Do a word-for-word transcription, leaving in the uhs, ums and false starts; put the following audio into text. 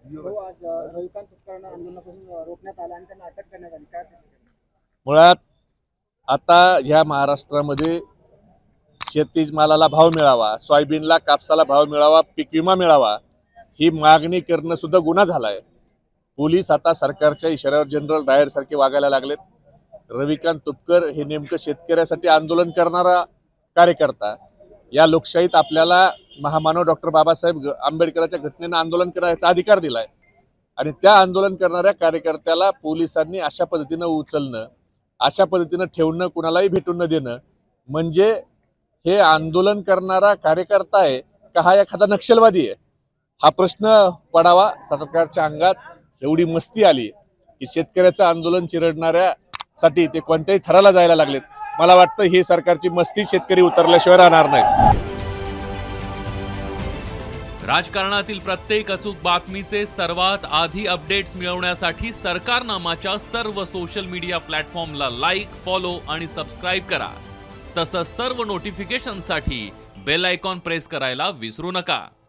हो, आज अ, रविकांत तुपकरांना आंदोलनापासून रोखण्यात आलं आणि त्यांना अटक करण्यात आली. काय सांगता? मुळात आता ह्या महाराष्ट्रामध्ये शेतीमालाला भाव मिळावा, सोयाबीनला कापसाला भाव मिळावा, पीक विमा मिळावा, ही मागणी करणं सुद्धा गुन्हा झालाय. पोलीस आता सरकारच्या इशाऱ्यावर जनरल डायर सारखे वागायला लागलेत. रविकांत तुपकर हे नेमकं शेतकऱ्यासाठी आंदोलन करणारा कार्यकर्ता. या लोकशाहीत आपल्याला महामानव डॉक्टर बाबासाहेब आंबेडकरांच्या घटनेनं आंदोलन करायचा अधिकार दिलाय आणि त्या आंदोलन करणाऱ्या कार्यकर्त्याला पोलिसांनी अशा पद्धतीनं उचलणं, अशा पद्धतीनं ठेवणं, कुणालाही भेटून न देणं म्हणजे हे आंदोलन करणारा कार्यकर्ता आहे का हा एखादा नक्षलवादी आहे, हा प्रश्न पडावा. सरकारच्या अंगात एवढी मस्ती आली की शेतकऱ्याचं आंदोलन चिरडणाऱ्यासाठी ते कोणत्याही थराला जायला लागलेत. मला वाटतं ही सरकारची मस्ती शेतकरी उतरल्याशिवाय राहणार नाही. राजकारणातील प्रत्येक अचूक बातमीचे सर्वात आधी अपडेट्स मिळवण्यासाठी सरकारनामाच्या सर्व सोशल मीडिया प्लॅटफॉर्मला लाईक, फॉलो आणि सबस्क्राईब करा. तसंच सर्व नोटिफिकेशनसाठी बेल आयकॉन प्रेस करायला विसरू नका.